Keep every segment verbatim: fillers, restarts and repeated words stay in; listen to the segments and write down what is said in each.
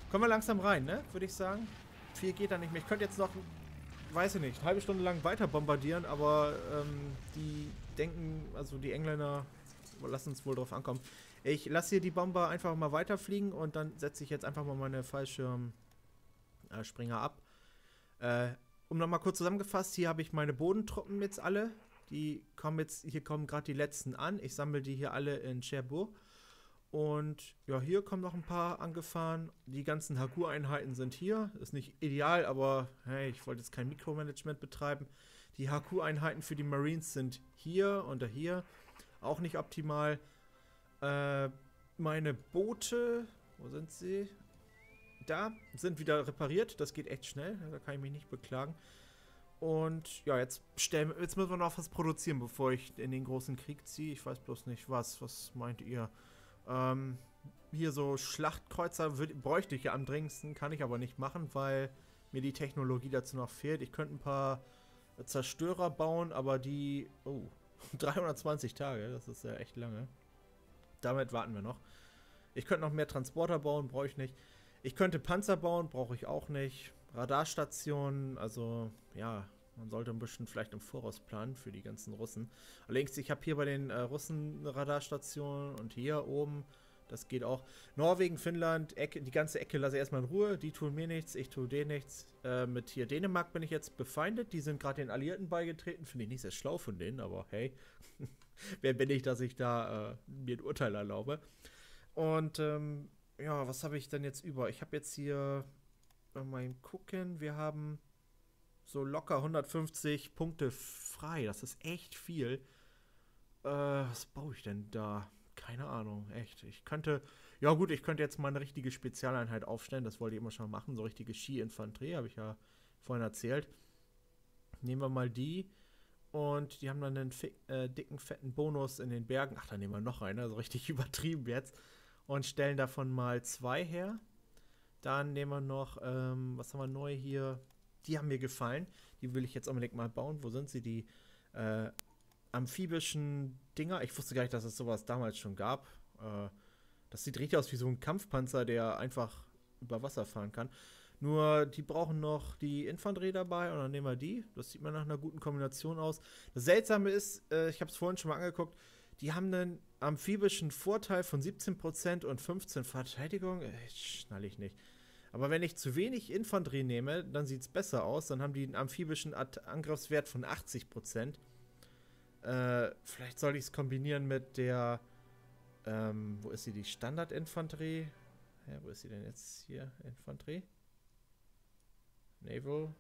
Kommen wir langsam rein, ne? Würde ich sagen. Viel geht da nicht mehr. Ich könnte jetzt noch, weiß ich nicht, eine halbe Stunde lang weiter bombardieren, aber ähm, die denken, also die Engländer lassen uns wohl drauf ankommen. Ich lasse hier die Bomber einfach mal weiterfliegen und dann setze ich jetzt einfach mal meine Fallschirmspringer äh, ab. Äh, um nochmal kurz zusammengefasst, hier habe ich meine Bodentruppen jetzt alle. Die kommen jetzt, hier kommen gerade die letzten an. Ich sammle die hier alle in Cherbourg. Und ja, hier kommen noch ein paar angefahren. Die ganzen Haku-Einheiten sind hier. Ist nicht ideal, aber hey, ich wollte jetzt kein Mikromanagement betreiben. Die Haku-Einheiten für die Marines sind hier und hier. Auch nicht optimal. Äh, meine Boote, wo sind sie? Da, sind wieder repariert. Das geht echt schnell. Da kann ich mich nicht beklagen. Und ja, jetzt, stellen, jetzt müssen wir noch was produzieren, bevor ich in den großen Krieg ziehe. Ich weiß bloß nicht was. Was meint ihr? Ähm, hier so Schlachtkreuzer würd, bräuchte ich ja am dringendsten, kann ich aber nicht machen, weil mir die Technologie dazu noch fehlt. Ich könnte ein paar Zerstörer bauen, aber die... Oh, dreihundertzwanzig Tage, das ist ja echt lange. Damit warten wir noch. Ich könnte noch mehr Transporter bauen, brauche ich nicht. Ich könnte Panzer bauen, brauche ich auch nicht. Radarstationen, also ja, man sollte ein bisschen vielleicht im Voraus planen für die ganzen Russen. Allerdings, ich habe hier bei den äh, Russen eine Radarstation und hier oben, das geht auch. Norwegen, Finnland, Ecke, die ganze Ecke lasse ich erstmal in Ruhe. Die tun mir nichts, ich tue denen nichts. Äh, mit hier Dänemark bin ich jetzt befeindet. Die sind gerade den Alliierten beigetreten. Finde ich nicht sehr schlau von denen, aber hey, wer bin ich, dass ich da äh, mir ein Urteil erlaube? Und ähm, ja, was habe ich denn jetzt über? Ich habe jetzt hier mal gucken. Wir haben so locker hundertfünfzig Punkte frei. Das ist echt viel. Äh, was baue ich denn da? Keine Ahnung, echt. Ich könnte, ja gut, ich könnte jetzt mal eine richtige Spezialeinheit aufstellen. Das wollte ich immer schon machen. So richtige Ski-Infanterie, habe ich ja vorhin erzählt. Nehmen wir mal die. Und die haben dann einen äh, dicken, fetten Bonus in den Bergen. Ach, da nehmen wir noch einen, also richtig übertrieben jetzt. Und stellen davon mal zwei her. Dann nehmen wir noch, ähm, was haben wir neu hier? Die haben mir gefallen. Die will ich jetzt unbedingt mal bauen. Wo sind sie? Die äh, amphibischen Dinger. Ich wusste gar nicht, dass es sowas damals schon gab. Äh, das sieht richtig aus wie so ein Kampfpanzer, der einfach über Wasser fahren kann. Nur, die brauchen noch die Infanterie dabei und dann nehmen wir die. Das sieht mir nach einer guten Kombination aus. Das Seltsame ist, äh, ich habe es vorhin schon mal angeguckt, die haben einen amphibischen Vorteil von siebzehn Prozent und fünfzehn Verteidigung. Äh, schnall ich nicht. Aber wenn ich zu wenig Infanterie nehme, dann sieht es besser aus. Dann haben die einen amphibischen Angriffswert von achtzig Prozent. Äh, vielleicht soll ich es kombinieren mit der, ähm, wo ist sie, die Standardinfanterie? Ja, wo ist sie denn jetzt hier? Infanterie? Naval?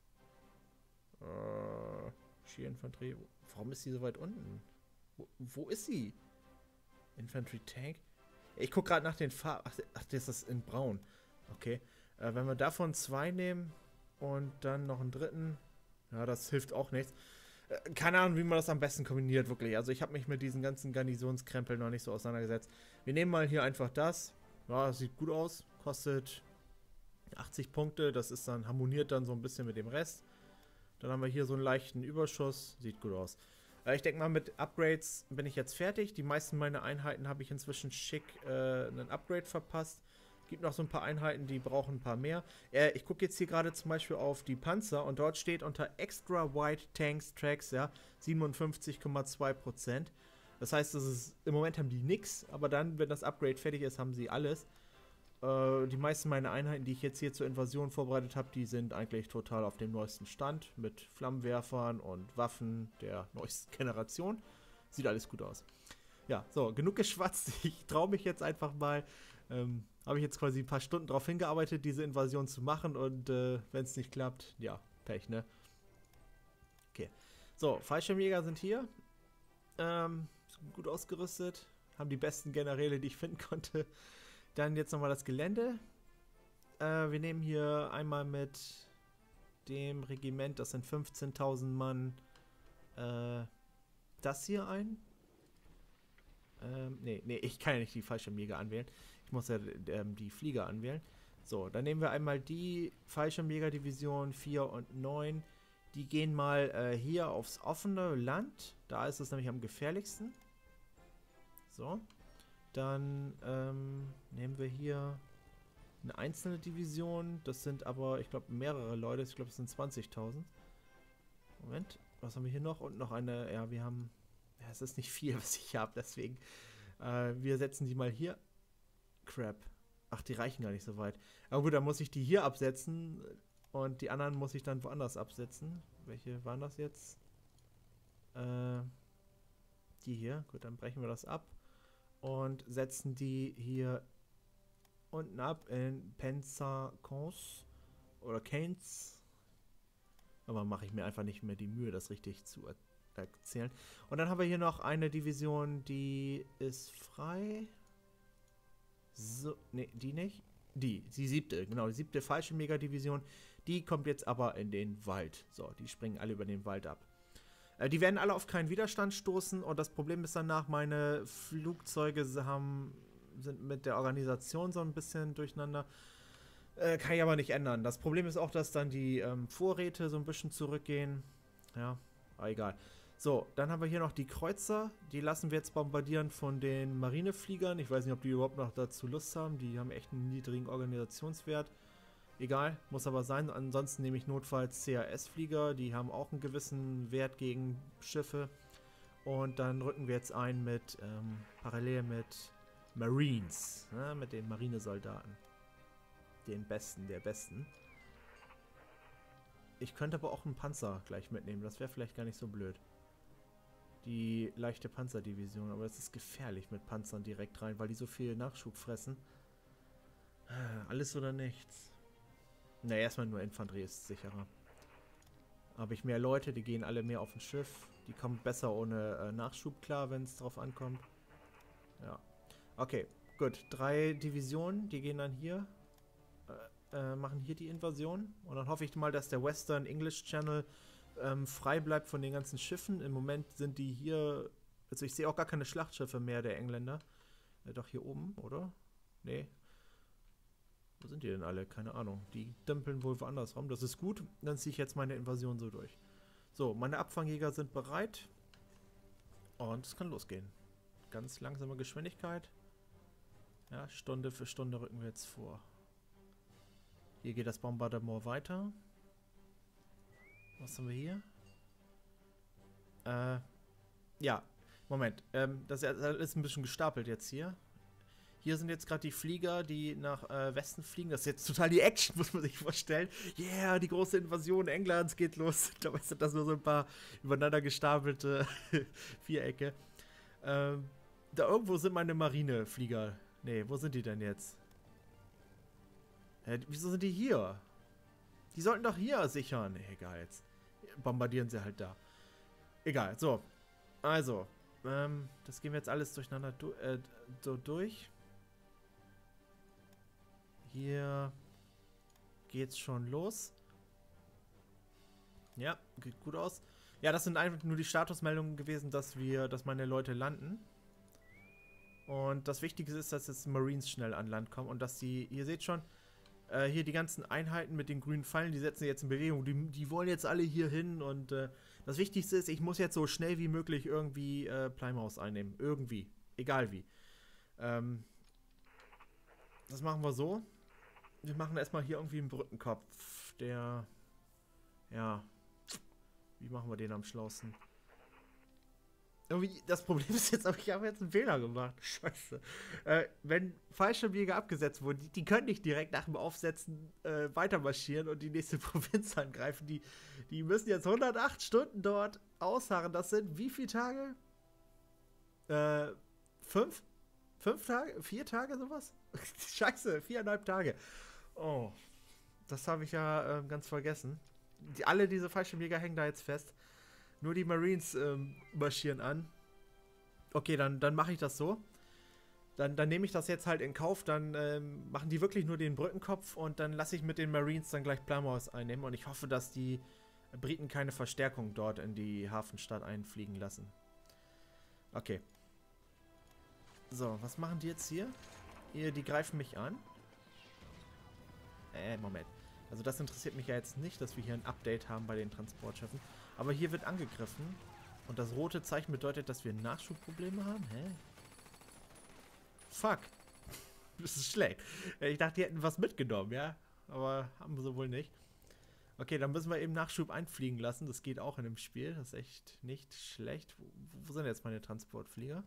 Äh, Ski-Infanterie. Warum ist sie so weit unten? Wo, wo ist sie? Infantry Tank? Ich gucke gerade nach den Farben. Ach, ach, das ist in braun. Okay. Äh, wenn wir davon zwei nehmen und dann noch einen dritten, ja, das hilft auch nichts. Äh, keine Ahnung, wie man das am besten kombiniert, wirklich. Also ich habe mich mit diesen ganzen Garnisonskrempeln noch nicht so auseinandergesetzt. Wir nehmen mal hier einfach das. Ja, das sieht gut aus. Kostet achtzig Punkte. Das ist dann, harmoniert dann so ein bisschen mit dem Rest. Dann haben wir hier so einen leichten Überschuss. Sieht gut aus. Äh, ich denke mal, mit Upgrades bin ich jetzt fertig. Die meisten meiner Einheiten habe ich inzwischen schick äh, einen Upgrade verpasst. Gibt noch so ein paar Einheiten, die brauchen ein paar mehr. Äh, ich gucke jetzt hier gerade zum Beispiel auf die Panzer und dort steht unter Extra Wide Tanks Tracks, ja, siebenundfünfzig Komma zwei Prozent. Das heißt, das ist, im Moment haben die nix, aber dann, wenn das Upgrade fertig ist, haben sie alles. Äh, die meisten meiner Einheiten, die ich jetzt hier zur Invasion vorbereitet habe, die sind eigentlich total auf dem neuesten Stand mit Flammenwerfern und Waffen der neuesten Generation. Sieht alles gut aus. Ja, so, genug geschwatzt. Ich traue mich jetzt einfach mal. Ähm, habe ich jetzt quasi ein paar Stunden darauf hingearbeitet, diese Invasion zu machen und äh, wenn es nicht klappt, ja, Pech, ne? Okay. So, Fallschirmjäger sind hier. Ähm, sind gut ausgerüstet. Haben die besten Generäle, die ich finden konnte. Dann jetzt nochmal das Gelände. Äh, wir nehmen hier einmal mit dem Regiment, das sind fünfzehntausend Mann, äh, das hier ein. Ähm, nee, nee, ich kann ja nicht die Fallschirmjäger anwählen. Ich muss ja ähm, die Flieger anwählen. So, dann nehmen wir einmal die Fallschirmjäger-Division vier und neun. Die gehen mal äh, hier aufs offene Land. Da ist es nämlich am gefährlichsten. So. Dann ähm, nehmen wir hier eine einzelne Division. Das sind aber, ich glaube, mehrere Leute. Ich glaube, es sind zwanzigtausend. Moment, was haben wir hier noch? Und noch eine, ja, wir haben, ja, es ist nicht viel, was ich habe, deswegen. Äh, wir setzen die mal hier. Crap. Ach, die reichen gar nicht so weit. Aber gut, dann muss ich die hier absetzen und die anderen muss ich dann woanders absetzen. Welche waren das jetzt? Äh, die hier. Gut, dann brechen wir das ab und setzen die hier unten ab in Pensacons oder Canes. Aber mache ich mir einfach nicht mehr die Mühe, das richtig zu erzählen. Und dann haben wir hier noch eine Division, die ist frei. So, ne, die nicht. Die, die siebte, genau, die siebte falsche Megadivision. Die kommt jetzt aber in den Wald. So, die springen alle über den Wald ab. Äh, die werden alle auf keinen Widerstand stoßen. Und das Problem ist danach, meine Flugzeuge haben, sind mit der Organisation so ein bisschen durcheinander. Äh, kann ich aber nicht ändern. Das Problem ist auch, dass dann die ähm, Vorräte so ein bisschen zurückgehen. Ja, aber egal. So, dann haben wir hier noch die Kreuzer. Die lassen wir jetzt bombardieren von den Marinefliegern. Ich weiß nicht, ob die überhaupt noch dazu Lust haben. Die haben echt einen niedrigen Organisationswert. Egal, muss aber sein. Ansonsten nehme ich notfalls C A S-Flieger. Die haben auch einen gewissen Wert gegen Schiffe. Und dann rücken wir jetzt ein mit, ähm, parallel mit Marines. Ne, mit den Marinesoldaten. Den Besten der Besten. Ich könnte aber auch einen Panzer gleich mitnehmen. Das wäre vielleicht gar nicht so blöd. Die leichte Panzerdivision. Aber es ist gefährlich mit Panzern direkt rein, weil die so viel Nachschub fressen. Alles oder nichts. Na, erstmal nur Infanterie ist sicherer. Habe ich mehr Leute, die gehen alle mehr auf ein Schiff. Die kommen besser ohne äh, Nachschub klar, wenn es drauf ankommt. Ja. Okay, gut. Drei Divisionen, die gehen dann hier. Äh, machen hier die Invasion. Und dann hoffe ich mal, dass der Western English Channel ähm, frei bleibt von den ganzen Schiffen. Im Moment sind die hier... Also ich sehe auch gar keine Schlachtschiffe mehr der Engländer. Äh, doch hier oben, oder? Nee. Wo sind die denn alle? Keine Ahnung. Die dümpeln wohl woanders rum. Das ist gut. Dann ziehe ich jetzt meine Invasion so durch. So, meine Abfangjäger sind bereit. Und es kann losgehen. Ganz langsame Geschwindigkeit. Ja, Stunde für Stunde rücken wir jetzt vor. Hier geht das Bombardement weiter. Was haben wir hier? Äh, ja, Moment. Ähm, das ist alles ein bisschen gestapelt jetzt hier. Hier sind jetzt gerade die Flieger, die nach äh, Westen fliegen. Das ist jetzt total die Action, muss man sich vorstellen. Yeah, die große Invasion Englands geht los. Dabei sind das nur so ein paar übereinander gestapelte Vierecke. Ähm, da irgendwo sind meine Marineflieger. Nee, wo sind die denn jetzt? Hä, wieso sind die hier? Die sollten doch hier sichern. Nee, egal, jetzt bombardieren sie halt da. Egal, so. Also, ähm, das gehen wir jetzt alles durcheinander du äh, so durch. Hier geht's schon los. Ja, geht gut aus. Ja, das sind einfach nur die Statusmeldungen gewesen, dass wir, dass meine Leute landen. Und das Wichtige ist, dass jetzt Marines schnell an Land kommen und dass die, ihr seht schon, äh, hier die ganzen Einheiten mit den grünen Pfeilen, die setzen jetzt in Bewegung. Die, die wollen jetzt alle hier hin und äh, das Wichtigste ist, ich muss jetzt so schnell wie möglich irgendwie äh, Plymouth einnehmen. Irgendwie. Egal wie. Ähm, das machen wir so. Wir machen erstmal hier irgendwie einen Brückenkopf, der, ja, wie machen wir den am schlausten? Irgendwie, das Problem ist jetzt, aber ich habe jetzt einen Fehler gemacht. Scheiße. Äh, wenn Fallschirmjäger abgesetzt wurden, die, die können nicht direkt nach dem Aufsetzen äh, weiter marschieren und die nächste Provinz angreifen. Die, die müssen jetzt hundertacht Stunden dort ausharren. Das sind wie viele Tage? Äh, fünf? Fünf Tage? Vier Tage sowas? Scheiße, viereinhalb Tage. Oh, das habe ich ja äh, ganz vergessen. Die, alle diese Fallschirmjäger hängen da jetzt fest. Nur die Marines ähm, marschieren an. Okay, dann, dann mache ich das so. Dann, dann nehme ich das jetzt halt in Kauf. Dann ähm, machen die wirklich nur den Brückenkopf und dann lasse ich mit den Marines dann gleich Plymouth einnehmen. Und ich hoffe, dass die Briten keine Verstärkung dort in die Hafenstadt einfliegen lassen. Okay. So, was machen die jetzt hier? Hier, die greifen mich an. Äh, Moment. Also das interessiert mich ja jetzt nicht, dass wir hier ein Update haben bei den Transportschiffen. Aber hier wird angegriffen. Und das rote Zeichen bedeutet, dass wir Nachschubprobleme haben? Hä? Fuck. Das ist schlecht. Ich dachte, die hätten was mitgenommen, ja. Aber haben sie wohl nicht. Okay, dann müssen wir eben Nachschub einfliegen lassen. Das geht auch in dem Spiel. Das ist echt nicht schlecht. Wo, wo sind jetzt meine Transportflieger?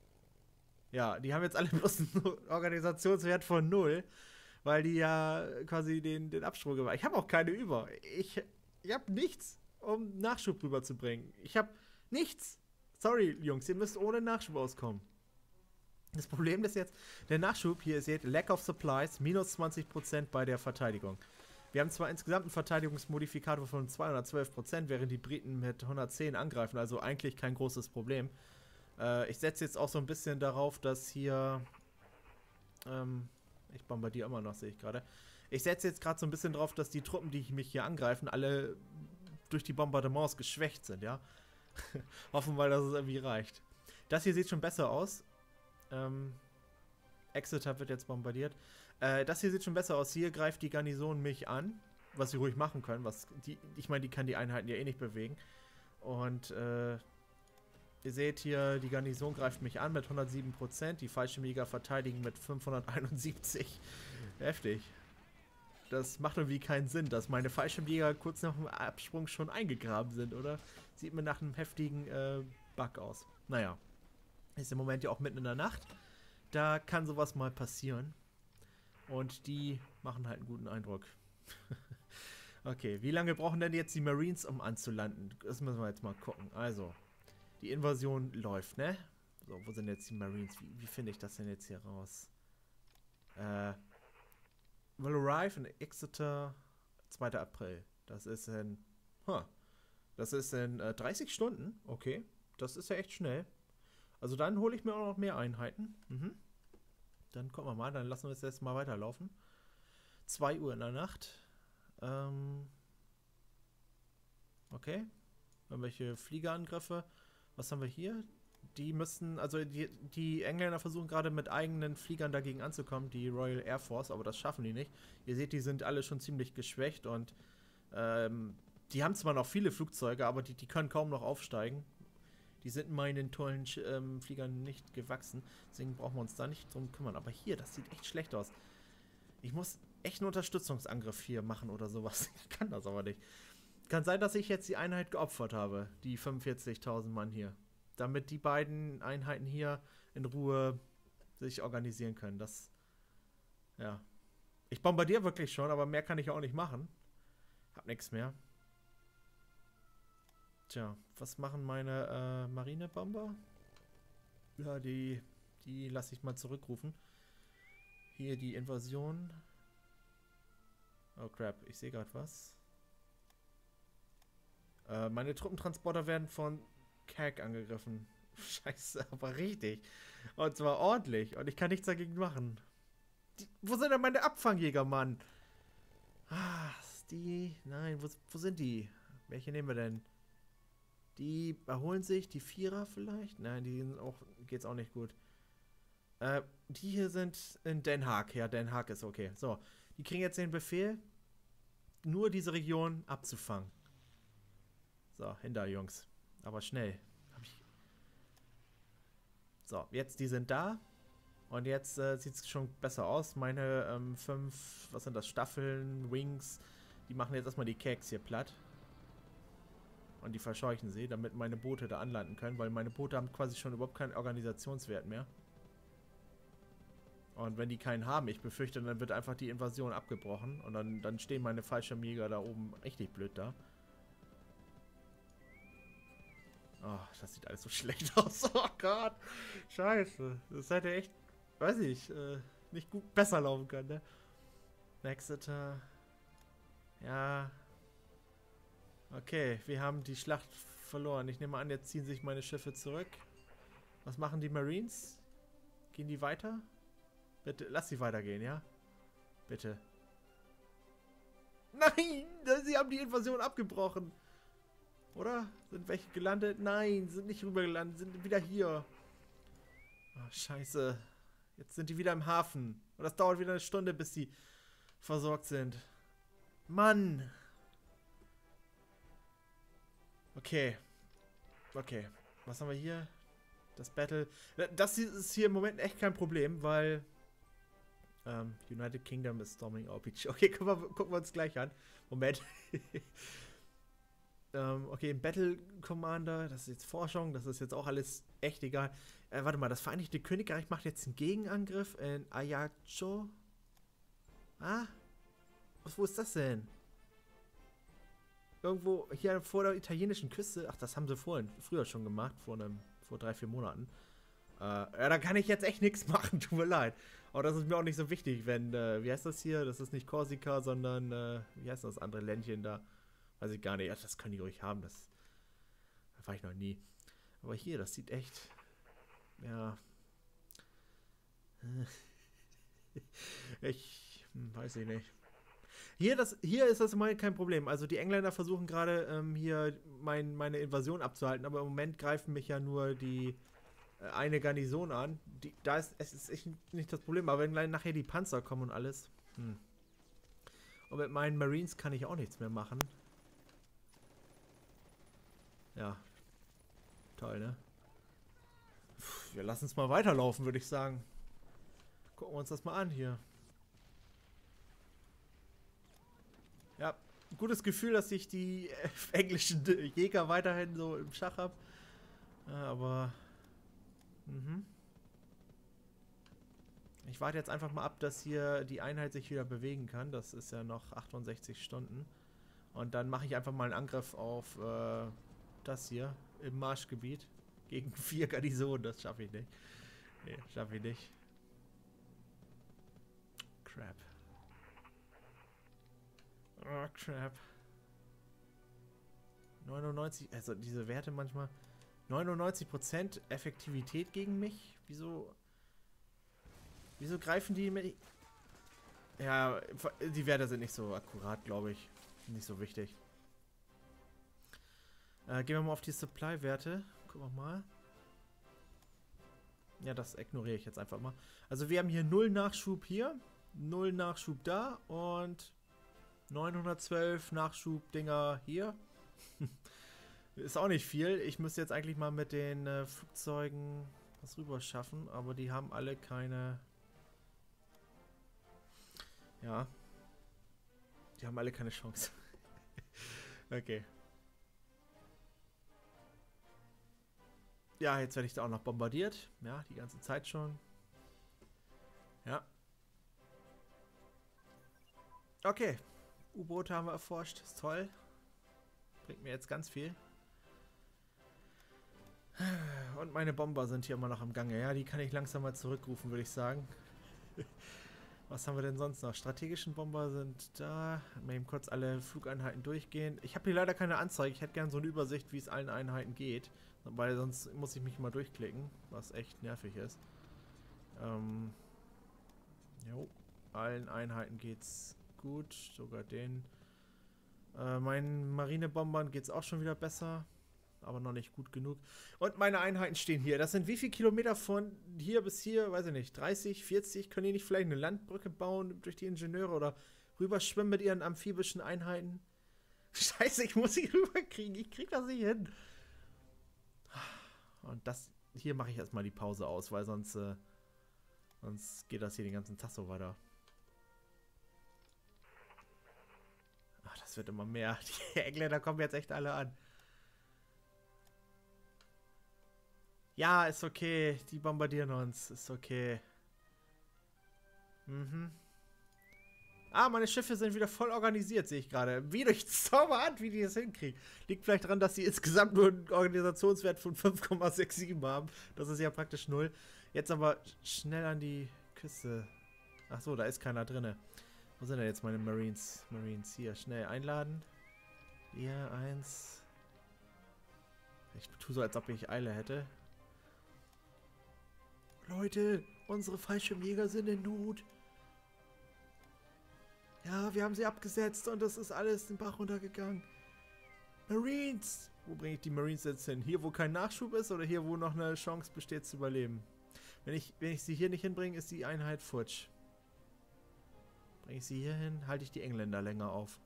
Ja, die haben jetzt alle bloß einen Organisationswert von null. Weil die ja quasi den, den Absprung gemacht haben. Ich habe auch keine über. Ich, ich habe nichts, um Nachschub rüberzubringen. Ich habe nichts. Sorry, Jungs, ihr müsst ohne Nachschub auskommen. Das Problem ist jetzt, der Nachschub, hier ihr seht, Lack of Supplies, minus zwanzig Prozent bei der Verteidigung. Wir haben zwar insgesamt einen Verteidigungsmodifikator von zweihundertzwölf Prozent, während die Briten mit hundertzehn angreifen, also eigentlich kein großes Problem. Äh, ich setze jetzt auch so ein bisschen darauf, dass hier, ähm, ich bombardiere immer noch, sehe ich gerade. Ich setze jetzt gerade so ein bisschen drauf, dass die Truppen, die mich hier angreifen, alle durch die Bombardements geschwächt sind, ja. Hoffen wir, dass es irgendwie reicht. Das hier sieht schon besser aus. Ähm, Exeter wird jetzt bombardiert. Äh, das hier sieht schon besser aus. Hier greift die Garnison mich an, was sie ruhig machen können. Was die, ich meine, die kann die Einheiten ja eh nicht bewegen. Und äh, ihr seht hier, die Garnison greift mich an mit hundertsieben Prozent. Die Fallschirmjäger verteidigen mit fünfhunderteinundsiebzig. Heftig. Das macht irgendwie keinen Sinn, dass meine Fallschirmjäger kurz nach dem Absprung schon eingegraben sind, oder? Sieht mir nach einem heftigen äh, Bug aus. Naja. Ist im Moment ja auch mitten in der Nacht. Da kann sowas mal passieren. Und die machen halt einen guten Eindruck. Okay, wie lange brauchen denn jetzt die Marines, um anzulanden? Das müssen wir jetzt mal gucken. Also, die Invasion läuft, ne? So, wo sind jetzt die Marines? Wie, wie finde ich das denn jetzt hier raus? Äh, will arrive in Exeter zweiter April. Das ist in, huh, das ist in äh, dreißig Stunden. Okay, das ist ja echt schnell. Also dann hole ich mir auch noch mehr Einheiten. Mhm. Dann gucken wir mal, dann lassen wir es jetzt mal weiterlaufen. zwei Uhr in der Nacht. Ähm okay. Irgendwelche Fliegerangriffe. Was haben wir hier? Die müssen, also die, die Engländer versuchen gerade mit eigenen Fliegern dagegen anzukommen, die Royal Air Force, aber das schaffen die nicht. Ihr seht, die sind alle schon ziemlich geschwächt und ähm, die haben zwar noch viele Flugzeuge, aber die, die können kaum noch aufsteigen. Die sind meinen tollen ähm, Fliegern nicht gewachsen. Deswegen brauchen wir uns da nicht drum kümmern. Aber hier, das sieht echt schlecht aus. Ich muss echt einen Unterstützungsangriff hier machen oder sowas. Ich kann das aber nicht. Kann sein, dass ich jetzt die Einheit geopfert habe. Die fünfundvierzigtausend Mann hier. Damit die beiden Einheiten hier in Ruhe sich organisieren können. Das, ja. Ich bombardiere wirklich schon, aber mehr kann ich auch nicht machen. Hab nichts mehr. Tja, was machen meine äh, Marinebomber? Ja, die, die lasse ich mal zurückrufen. Hier die Invasion. Oh crap, ich sehe gerade was. Äh, meine Truppentransporter werden von C A G angegriffen. Scheiße, aber richtig. Und zwar ordentlich. Und ich kann nichts dagegen machen. Die, wo sind denn meine Abfangjäger, Mann? Ah, die... Nein, wo, wo sind die? Welche nehmen wir denn? Die erholen sich, die Vierer vielleicht? Nein, die sind auch, geht's auch nicht gut. Äh, die hier sind in Den Haag. Ja, Den Haag ist okay. So, die kriegen jetzt den Befehl, nur diese Region abzufangen. So, hinter, Jungs. Aber schnell. Hab ich so, jetzt, die sind da. Und jetzt äh, sieht es schon besser aus. Meine ähm, fünf, was sind das, Staffeln, Wings, die machen jetzt erstmal die Keks hier platt. Und die verscheuchen sie, damit meine Boote da anlanden können, weil meine Boote haben quasi schon überhaupt keinen Organisationswert mehr. Und wenn die keinen haben, ich befürchte, dann wird einfach die Invasion abgebrochen. Und dann, dann stehen meine Fallschirmjäger da oben richtig blöd da. Oh, das sieht alles so schlecht aus. Oh Gott. Scheiße. Das hätte echt, weiß ich, äh, nicht gut besser laufen können, ne? Exeter. Ja. Okay, wir haben die Schlacht verloren. Ich nehme an, jetzt ziehen sich meine Schiffe zurück. Was machen die Marines? Gehen die weiter? Bitte, lass sie weitergehen, ja? Bitte. Nein! Sie haben die Invasion abgebrochen. Oder? Sind welche gelandet? Nein, sind nicht rübergelandet, sind wieder hier. Oh, scheiße. Jetzt sind die wieder im Hafen. Und das dauert wieder eine Stunde, bis die versorgt sind. Mann! Okay. Okay. Was haben wir hier? Das Battle. Das ist hier im Moment echt kein Problem, weil Ähm, United Kingdom is storming our beach. Okay, gucken wir, gucken wir uns gleich an. Moment. ähm, okay, Battle Commander, das ist jetzt Forschung, das ist jetzt auch alles echt egal. Äh, warte mal, das Vereinigte Königreich macht jetzt einen Gegenangriff in Ajaccio. Ah? Was, wo ist das denn? Irgendwo hier vor der italienischen Küste. Ach, das haben sie vorhin, früher schon gemacht, vor einem, vor drei, vier Monaten. Äh, ja, da kann ich jetzt echt nichts machen, tut mir leid. Aber das ist mir auch nicht so wichtig, wenn, äh, wie heißt das hier? Das ist nicht Korsika, sondern, äh, wie heißt das andere Ländchen da? Weiß ich gar nicht. Ach, das können die ruhig haben, das, das war ich noch nie. Aber hier, das sieht echt, ja. ich, hm, weiß ich nicht. Hier, das, hier ist das mal kein Problem. Also die Engländer versuchen gerade ähm, hier mein, meine Invasion abzuhalten, aber im Moment greifen mich ja nur die äh, eine Garnison an. Die, da ist es ist echt nicht das Problem, aber wenn nachher die Panzer kommen und alles. Hm. Und mit meinen Marines kann ich auch nichts mehr machen. Ja. Toll, ne? Puh, wir lassen es mal weiterlaufen, würde ich sagen. Gucken wir uns das mal an hier. Ja, gutes Gefühl, dass ich die äh, englischen Jäger weiterhin so im Schach habe. Ja, aber... Mhm. Ich warte jetzt einfach mal ab, dass hier die Einheit sich wieder bewegen kann. Das ist ja noch achtundsechzig Stunden. Und dann mache ich einfach mal einen Angriff auf äh, das hier im Marschgebiet. Gegen vier Garnisonen. Das schaffe ich nicht. Nee, schaffe ich nicht. Crap. Oh, crap. neunundneunzig, also diese Werte manchmal. neunundneunzig Prozent Effektivität gegen mich? Wieso? Wieso greifen die mit... Ja, die Werte sind nicht so akkurat, glaube ich. Nicht so wichtig. Äh, gehen wir mal auf die Supply-Werte. Gucken wir mal. Ja, das ignoriere ich jetzt einfach mal. Also wir haben hier null Nachschub hier, null Nachschub da und neunhundertzwölf Nachschub-Dinger hier. Ist auch nicht viel. Ich müsste jetzt eigentlich mal mit den äh, Flugzeugen was rüber schaffen, aber die haben alle keine... Ja. Die haben alle keine Chance. Okay. Ja, jetzt werde ich da auch noch bombardiert. Ja, die ganze Zeit schon. Ja. Okay. U-Boote haben wir erforscht. Ist toll. Bringt mir jetzt ganz viel. Und meine Bomber sind hier immer noch am Gange. Ja, die kann ich langsam mal zurückrufen, würde ich sagen. Was haben wir denn sonst noch? Strategischen Bomber sind da. Mal eben kurz alle Flugeinheiten durchgehen. Ich habe hier leider keine Anzeige. Ich hätte gerne so eine Übersicht, wie es allen Einheiten geht. Weil sonst muss ich mich mal durchklicken. Was echt nervig ist. Ähm. Jo. Allen Einheiten geht's gut. Sogar den. Äh, meinen Marinebombern geht's auch schon wieder besser. Aber noch nicht gut genug. Und meine Einheiten stehen hier. Das sind wie viele Kilometer von hier bis hier? Weiß ich nicht. dreißig, vierzig? Können die nicht vielleicht eine Landbrücke bauen durch die Ingenieure oder rüberschwimmen mit ihren amphibischen Einheiten? Scheiße, ich muss sie rüberkriegen. Ich krieg das nicht hin. Und das hier mache ich erstmal die Pause aus, weil sonst, äh, sonst geht das hier den ganzen Tag so weiter. Ach, das wird immer mehr. Die Engländer kommen jetzt echt alle an. Ja, ist okay. Die bombardieren uns. Ist okay. Mhm. Ah, meine Schiffe sind wieder voll organisiert, sehe ich gerade. Wie durch Zauberhand, wie die das hinkriegen. Liegt vielleicht daran, dass sie insgesamt nur einen Organisationswert von fünf Komma sechsundsiebzig haben. Das ist ja praktisch null. Jetzt aber schnell an die Küste. Ach so, da ist keiner drin. Wo sind denn jetzt meine Marines? Marines, hier, schnell einladen. Hier, eins. Ich tue so, als ob ich Eile hätte. Leute, unsere Fallschirmjäger sind in Not. Ja, wir haben sie abgesetzt und das ist alles den Bach runtergegangen. Marines! Wo bringe ich die Marines jetzt hin? Hier, wo kein Nachschub ist oder hier, wo noch eine Chance besteht zu überleben? Wenn ich, wenn ich sie hier nicht hinbringe, ist die Einheit futsch. Bringe ich sie hier hin, halte ich die Engländer länger auf.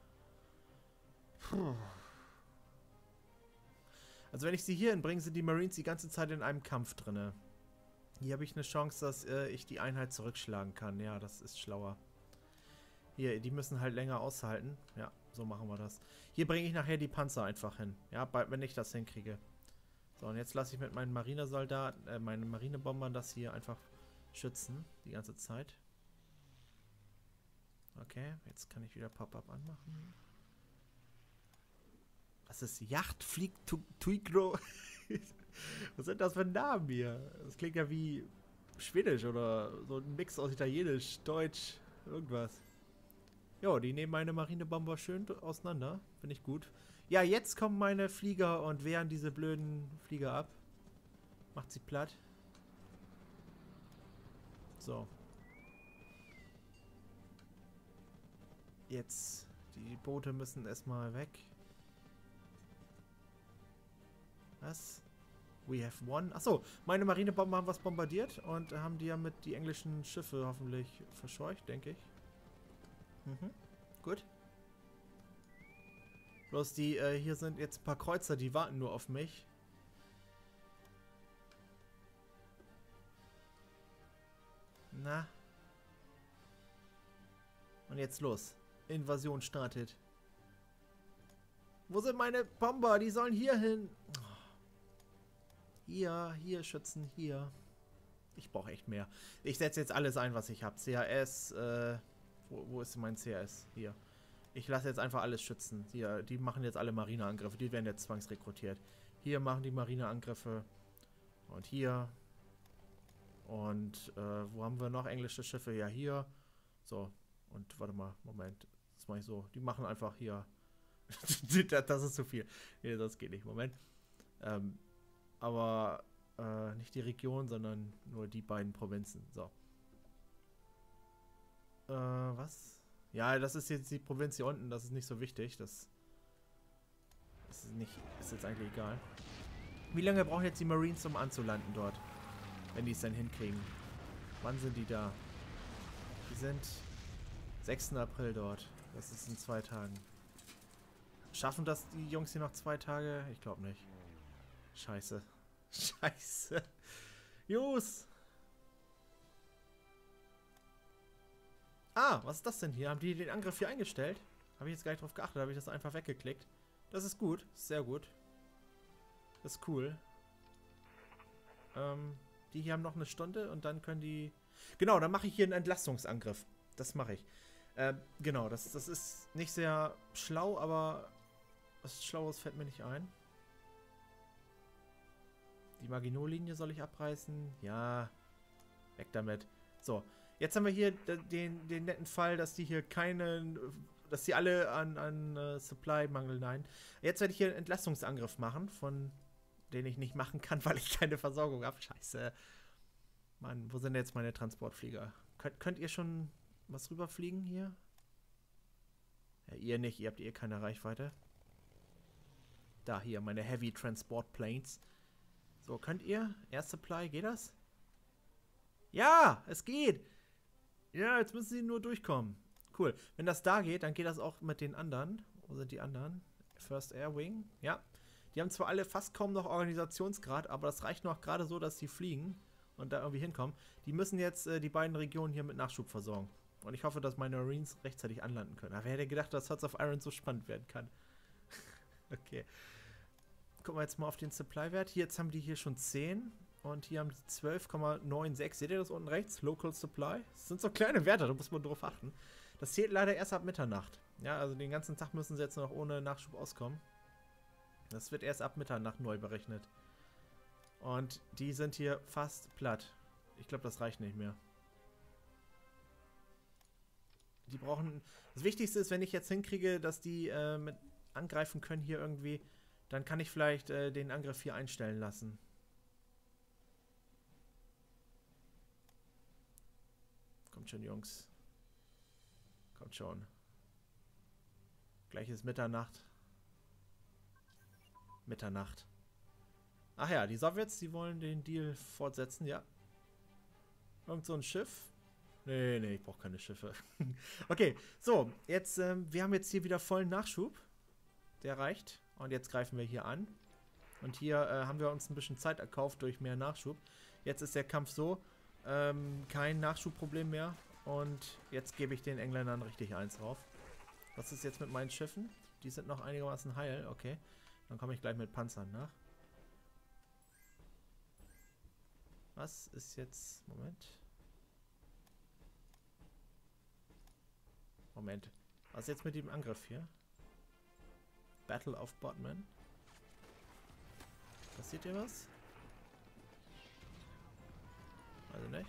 Puh. Also wenn ich sie hier hinbringe, sind die Marines die ganze Zeit in einem Kampf drinne. Hier habe ich eine Chance, dass äh, ich die Einheit zurückschlagen kann. Ja, das ist schlauer. Hier, die müssen halt länger aushalten. Ja, so machen wir das. Hier bringe ich nachher die Panzer einfach hin. Ja, bei, wenn ich das hinkriege. So, und jetzt lasse ich mit meinen Marinesoldaten, äh, meinen Marinebombern das hier einfach schützen. Die ganze Zeit. Okay, jetzt kann ich wieder Pop-Up anmachen. Was ist Yacht Flieg Tuigro? Was sind das für Namen hier? Das klingt ja wie Schwedisch oder so ein Mix aus Italienisch, Deutsch, irgendwas. Jo, die nehmen meine Marinebomber schön auseinander. Finde ich gut. Ja, jetzt kommen meine Flieger und wehren diese blöden Flieger ab. Macht sie platt. So. Jetzt. Die Boote müssen erstmal weg. Was? We have one. Achso, meine Marinebomber haben was bombardiert und haben die ja mit die englischen Schiffe hoffentlich verscheucht, denke ich. Mhm. Gut. Bloß die, äh, hier sind jetzt ein paar Kreuzer, die warten nur auf mich. Na. Und jetzt los. Invasion startet. Wo sind meine Bomber? Die sollen hier hin. Hier, hier schützen, hier. Ich brauche echt mehr. Ich setze jetzt alles ein, was ich habe. C H S, äh, wo, wo ist mein C H S? Hier. Ich lasse jetzt einfach alles schützen. Hier, die machen jetzt alle Marineangriffe. Die werden jetzt zwangsrekrutiert. Hier machen die Marineangriffe. Und hier. Und, äh, wo haben wir noch englische Schiffe? Ja, hier. So. Und, warte mal, Moment. Das mache ich so. Die machen einfach hier. Das ist zu viel. Nee, das geht nicht. Moment. Ähm, aber äh, nicht die Region, sondern nur die beiden Provinzen. So. Äh, was? Ja, das ist jetzt die Provinz hier unten. Das ist nicht so wichtig. Das, das ist, nicht, ist jetzt eigentlich egal. Wie lange brauchen jetzt die Marines, um anzulanden dort? Wenn die es dann hinkriegen. Wann sind die da? Die sind sechsten April dort. Das ist in zwei Tagen. Schaffen das die Jungs hier noch zwei Tage? Ich glaube nicht. Scheiße. Scheiße. Jungs! Ah, was ist das denn hier? Haben die den Angriff hier eingestellt? Habe ich jetzt gar nicht drauf geachtet. Habe ich das einfach weggeklickt. Das ist gut. Sehr gut. Das ist cool. Ähm, die hier haben noch eine Stunde und dann können die... Genau, dann mache ich hier einen Entlastungsangriff. Das mache ich. Äh, genau, das, das ist nicht sehr schlau, aber was Schlaues fällt mir nicht ein. Die Maginot-Linie soll ich abreißen? Ja, weg damit. So, jetzt haben wir hier den, den netten Fall, dass die hier keinen, dass die alle an, an uh, Supply-Mangel nein. Jetzt werde ich hier einen Entlastungsangriff machen, von den ich nicht machen kann, weil ich keine Versorgung habe. Scheiße. Mann, wo sind jetzt meine Transportflieger? Könnt, könnt ihr schon was rüberfliegen hier? Ja, ihr nicht, ihr habt eh keine Reichweite. Da, hier, meine Heavy Transport Planes. So, könnt ihr? Air Supply, geht das? Ja, es geht! Ja, jetzt müssen sie nur durchkommen. Cool. Wenn das da geht, dann geht das auch mit den anderen. Wo sind die anderen? First Air Wing. Ja. Die haben zwar alle fast kaum noch Organisationsgrad, aber das reicht noch gerade so, dass sie fliegen und da irgendwie hinkommen. Die müssen jetzt äh, die beiden Regionen hier mit Nachschub versorgen. Und ich hoffe, dass meine Marines rechtzeitig anlanden können. Aber wer hätte gedacht, dass Hearts of Iron so spannend werden kann? Okay. Gucken wir jetzt mal auf den Supply-Wert. Hier, jetzt haben die hier schon zehn. Und hier haben die zwölf Komma sechsundneunzig. Seht ihr das unten rechts? Local Supply. Das sind so kleine Werte, da muss man drauf achten. Das zählt leider erst ab Mitternacht. Ja, also den ganzen Tag müssen sie jetzt noch ohne Nachschub auskommen. Das wird erst ab Mitternacht neu berechnet. Und die sind hier fast platt. Ich glaube, das reicht nicht mehr. Die brauchen... Das Wichtigste ist, wenn ich jetzt hinkriege, dass die äh, mit angreifen können hier irgendwie, dann kann ich vielleicht äh, den Angriff hier einstellen lassen. Kommt schon, Jungs. Kommt schon. Gleich ist Mitternacht. Mitternacht. Ach ja, die Sowjets, die wollen den Deal fortsetzen, ja. Irgend so ein Schiff. Nee, nee, ich brauche keine Schiffe. Okay, so, jetzt, ähm, wir haben jetzt hier wieder vollen Nachschub. Der reicht. Und jetzt greifen wir hier an. Und hier äh, haben wir uns ein bisschen Zeit erkauft durch mehr Nachschub. Jetzt ist der Kampf so, ähm, kein Nachschubproblem mehr. Und jetzt gebe ich den Engländern richtig eins drauf. Was ist jetzt mit meinen Schiffen? Die sind noch einigermaßen heil, okay. Dann komme ich gleich mit Panzern nach. Was ist jetzt... Moment. Moment. Was ist jetzt mit dem Angriff hier? Battle of Bodmin. Passiert hier was? Also nicht.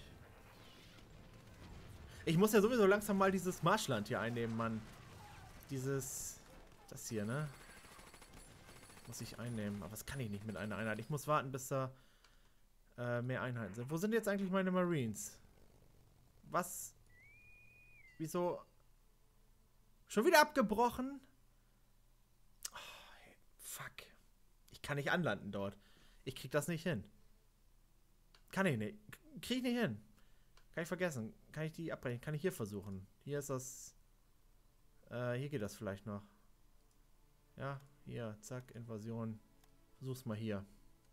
Ich muss ja sowieso langsam mal dieses Marschland hier einnehmen, Mann. Dieses... Das hier, ne? Muss ich einnehmen. Aber das kann ich nicht mit einer Einheit. Ich muss warten, bis da äh, mehr Einheiten sind. Wo sind jetzt eigentlich meine Marines? Was? Wieso? Schon wieder abgebrochen? Oh, hey, fuck. Ich kann nicht anlanden dort. Ich krieg das nicht hin. Kann ich nicht. Krieg ich nicht hin. Kann ich vergessen. Kann ich die abbrechen? Kann ich hier versuchen? Hier ist das... Äh, hier geht das vielleicht noch. Ja, hier. Zack, Invasion. Versuch's mal hier.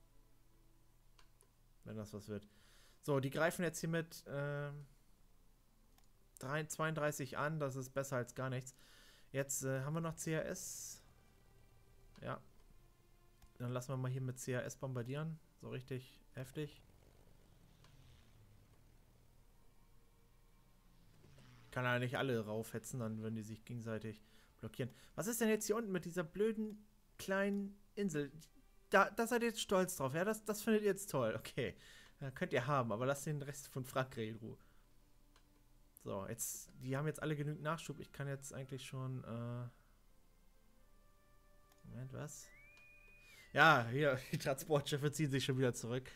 Wenn das was wird. So, die greifen jetzt hier mit ähm, zweiunddreißig an. Das ist besser als gar nichts. Jetzt äh, haben wir noch C R S. Ja. Dann lassen wir mal hier mit C R S bombardieren. So richtig heftig. Kann ja nicht alle raufhetzen, dann würden die sich gegenseitig blockieren. Was ist denn jetzt hier unten mit dieser blöden kleinen Insel? Da, da seid ihr jetzt stolz drauf, ja? Das, das findet ihr jetzt toll. Okay, ja, könnt ihr haben, aber lasst den Rest von Frankreich in Ruhe. So, jetzt, die haben jetzt alle genügend Nachschub. Ich kann jetzt eigentlich schon, äh... Moment, was? Ja, hier, die Transportschiffe ziehen sich schon wieder zurück.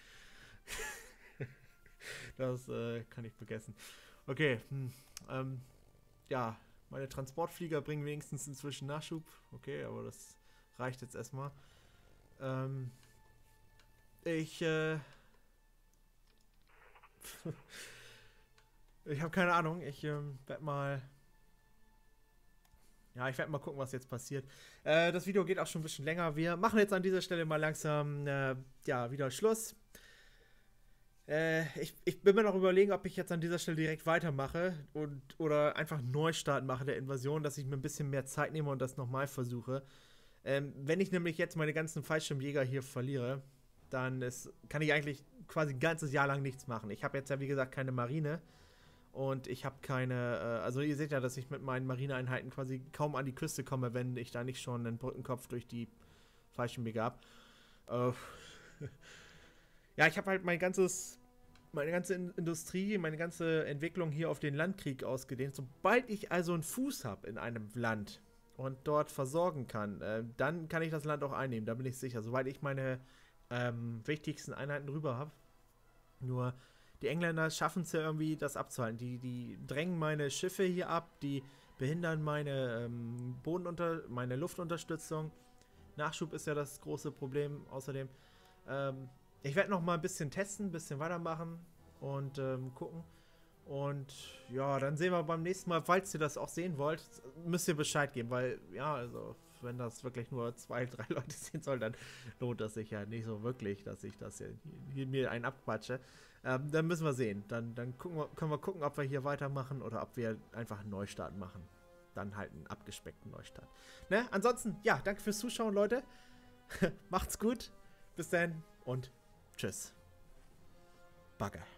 Das äh, kann ich vergessen. Okay, hm, ähm, ja, meine Transportflieger bringen wenigstens inzwischen Nachschub. Okay, aber das reicht jetzt erstmal. Ähm, ich, äh, ich habe keine Ahnung. Ich ähm, werde mal, ja, ich werde mal gucken, was jetzt passiert. Äh, das Video geht auch schon ein bisschen länger. Wir machen jetzt an dieser Stelle mal langsam, äh, ja, wieder Schluss. Äh, ich, ich bin mir noch überlegen, ob ich jetzt an dieser Stelle direkt weitermache und oder einfach einen Neustart mache der Invasion, dass ich mir ein bisschen mehr Zeit nehme und das nochmal versuche. Ähm, wenn ich nämlich jetzt meine ganzen Fallschirmjäger hier verliere, dann ist, kann ich eigentlich quasi ein ganzes Jahr lang nichts machen. Ich habe jetzt ja, wie gesagt, keine Marine und ich habe keine, äh, also ihr seht ja, dass ich mit meinen Marineeinheiten quasi kaum an die Küste komme, wenn ich da nicht schon einen Brückenkopf durch die Fallschirmjäger habe. Äh, Ja, ich habe halt mein ganzes, meine ganze Industrie, meine ganze Entwicklung hier auf den Landkrieg ausgedehnt. Sobald ich also einen Fuß habe in einem Land und dort versorgen kann, äh, dann kann ich das Land auch einnehmen, da bin ich sicher. Sobald ich meine ähm, wichtigsten Einheiten rüber habe. Nur die Engländer schaffen es ja irgendwie, das abzuhalten. Die, die drängen meine Schiffe hier ab, die behindern meine ähm, Bodenunter, meine Luftunterstützung. Nachschub ist ja das große Problem außerdem. Ähm, Ich werde noch mal ein bisschen testen, ein bisschen weitermachen und ähm, gucken. Und ja, dann sehen wir beim nächsten Mal, falls ihr das auch sehen wollt, müsst ihr Bescheid geben, weil ja, also wenn das wirklich nur zwei, drei Leute sehen soll, dann lohnt das sich ja nicht so wirklich, dass ich das hier, hier mir einen abquatsche. Ähm, dann müssen wir sehen. Dann, dann gucken wir, können wir gucken, ob wir hier weitermachen oder ob wir einfach einen Neustart machen. Dann halt einen abgespeckten Neustart. Ne? Ansonsten, ja, danke fürs Zuschauen, Leute. Macht's gut. Bis dann und tschüss. Bagger.